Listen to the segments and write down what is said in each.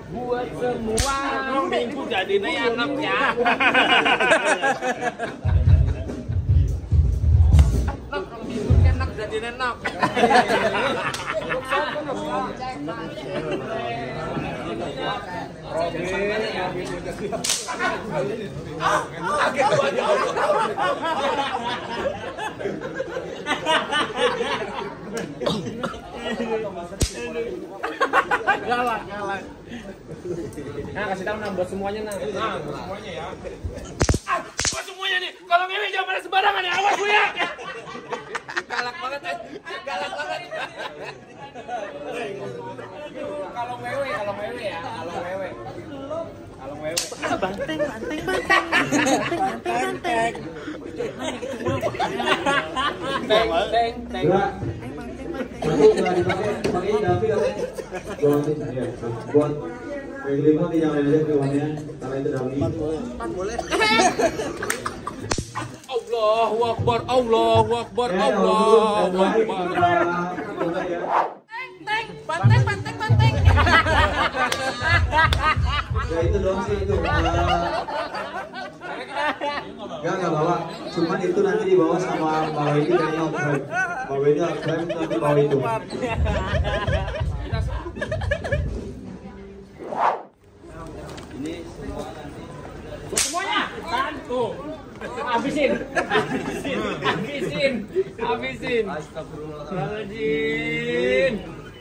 buat semua minggu jadi enak ya. Kalau minggu enak jadi enak. Galak. Nah, kasih tahu nah buat semuanya nah. Buat semuanya ya. Buat semuanya nih. Kalau ngewe jangan pada sembarangan ya, awas gue ya. Galak banget. Kalau mewe ya, kalau mewe. Banteng. Buat yang kelima tidak ada kewannya karena itu dami. Boleh. Allahu Akbar. Banteng. Ya itu dong sih itu. Enggak bawa. Cuman itu nanti dibawa sama Mbak Wendy dan Nyokren. Mbak Wendy Nyokren nanti bawa itu. Ini semuanya kan tuh. Habisin. Astagfirullahaladzim.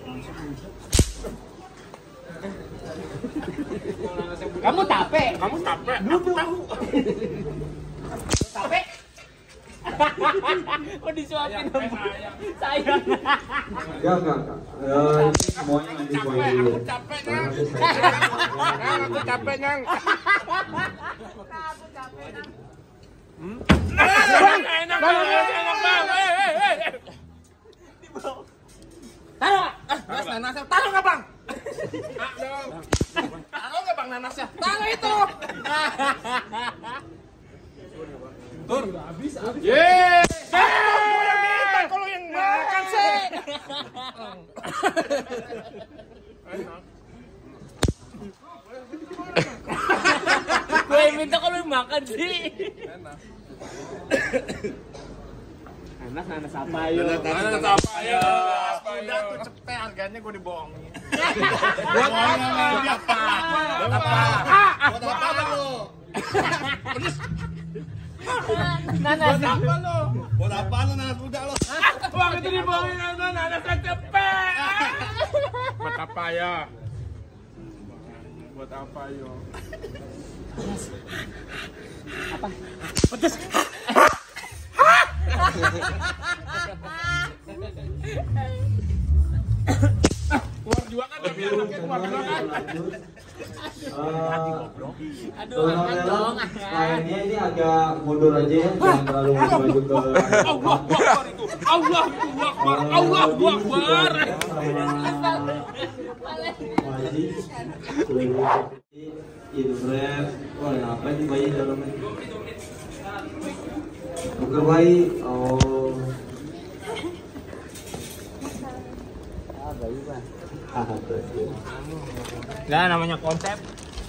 Kamu capek. Duduk. Capek. Kok disuapin sayang. Enggak. Semuanya nanti bawa dulu. Aku capek, Nang. Enak bang. Taruh nggak bang? Taruh nggak bang nanasnya? Taruh itu. Tur. Habis. Kalau yang makan sih. Gue minta kalau yang makan sih. Nanas apa yo? Udah tuh cepet harganya gue dibohongin. Buat apa lo? Nanas apa lo? Buat apa lo nanas muda lo? Wah itu dibohongin nanasnya cepet. Buat apa ya? Buat apa yo? Apa? Pedes. Keluar juga kan tapi anaknya keluar juga kan. Kayaknya ini agak mundur aja ya, jangan terlalu maju ke Allahu Akbar. Indres, wah apa ini bayi dalamnya? Buka bayi, bayi pak. Nggak namanya konsep.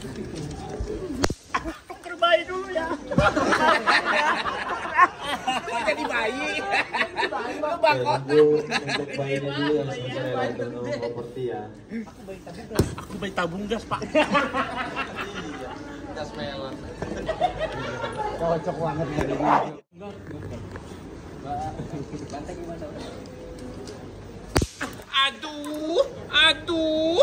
Tuker bayi dulu ya. Jadi bayi. Lu bangkot. Untuk bayinya dulu yang sebenarnya untuk properti ya. Aku bayi tabung gas pak. Gas melon. Cocok banget dari ini. Banteng gimana? Aduh.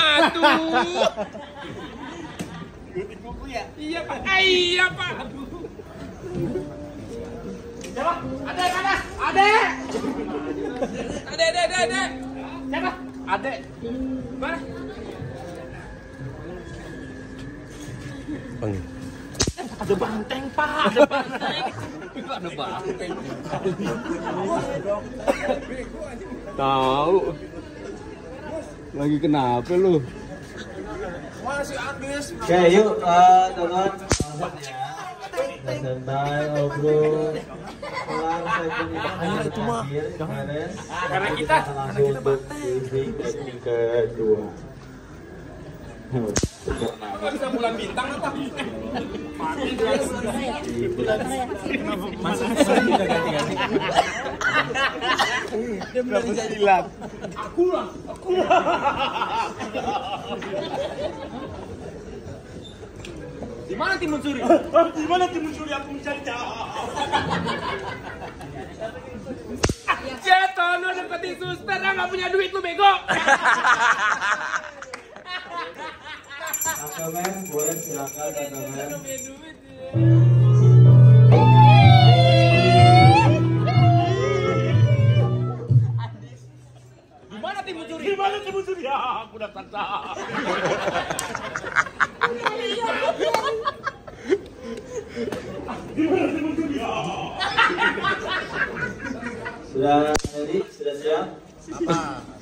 Ikutin buku ya? Iya pak. Iya pak. Siapa? Ade mana? Ade. Siapa? Ade. Mana? Ada banteng pak. Ada banteng. Tahu. Lagi kenapa lu? Masih Andres. Oke, yuk tonton santai ngobrol. Itu mah karena kita langsung untuk briefing teknik kedua. Nggak bisa bulan bintang apa? Masuk juga ganti-ganti. Dia belum jilat. Aku lah. Di mana Timun Suri? Di mana Timun Suri? Aku mencari Jatuh, lu deketin suster, nggak punya duit lu bego. Kakak boleh silakan kakak. Di mana Timun Suri? Di mana Timun Suri? Ya, aku udah kata. Sudah ready? Sudah siap? Apa?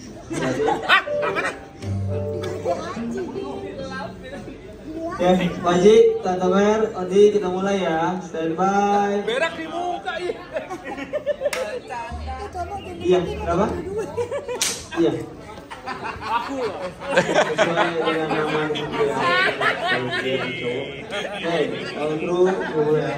Oke, Waji, Tante Mer, Odi, kita mulai ya. Standby. Berak di muka, iya. Iya, berapa? Iya. Aku loh. Sesuai dengan nama ya. Oke, kalau kru, boleh.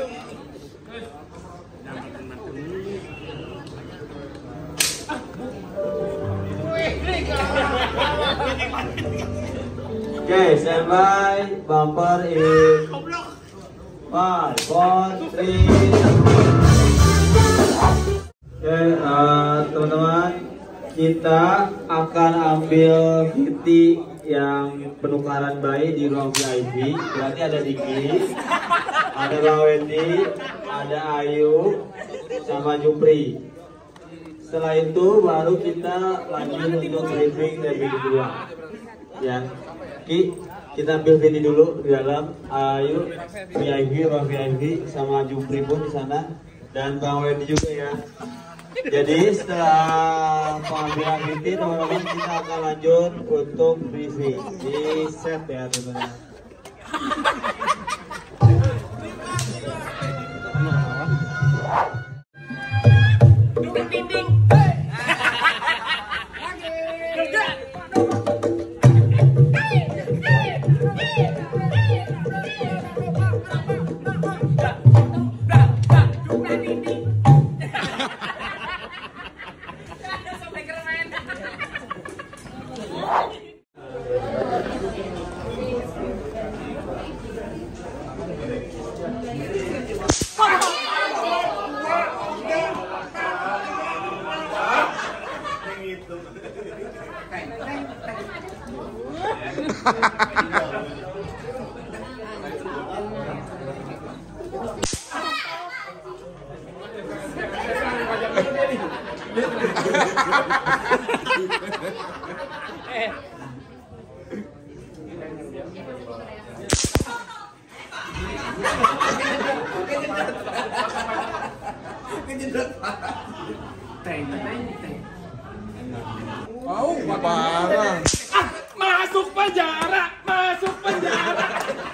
Oke, standby, bumper in 5, 4, 3. Oke, teman-teman, kita akan ambil VT yang penukaran bayi di ruang VIP. Berarti ada Diki, ada Lawendi, ada Ayu, sama Jupri. Setelah itu baru kita lanjut untuk briefing kedua. Ya, Ki, kita ambil VT dulu di dalam. Ayu, VIP, ruang VIP, sama Jupri pun di sana, dan Bang Wendy juga ya. Jadi setelah pengambilan VT, teman-teman, kita akan lanjut untuk briefing. Di set ya teman-teman. Oh, parah. Masuk penjara, masuk penjara.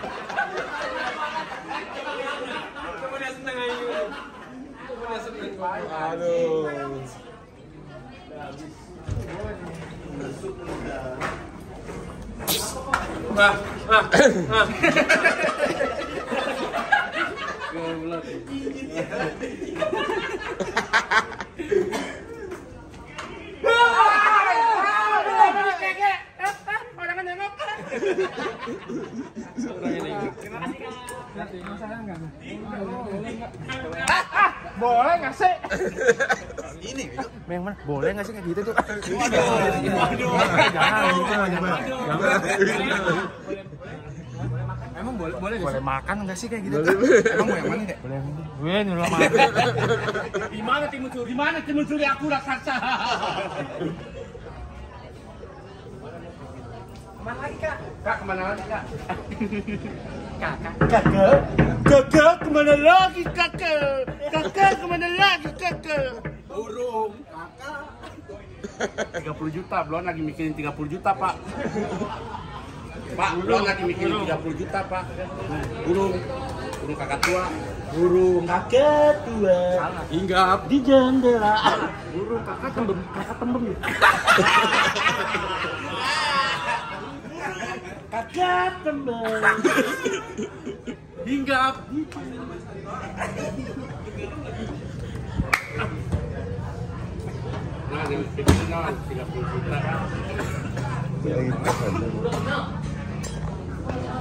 Kemudian seneng ayu. Kemudian seneng. Aduh. Boleh nggak sih? Ini Yang mana? Boleh nggak sih kayak gitu tuh? Waduh. Jangan gitu, jangan. Emang boleh Boleh makan nggak sih kayak gitu? Emang mau yang mana deh? Boleh. Gue nyuruh makan. Di mana Timun Suri? Di mana Timun Suri? Aku raksasa. Kemana lagi kak? Kak kemana lagi kak? Kakak kemana lagi kakak? Kakak kemana lagi kakak? Burung. Kakak. 30 juta, belum lagi mikirin 30 juta pak. Pak, belum lagi mikirin 30 juta pak. Burung kakak tua. Burung kakak tua. Hinggap di jendela. Burung kakak tembem. Kakak teman. Hingga nah, yang final 30 juta.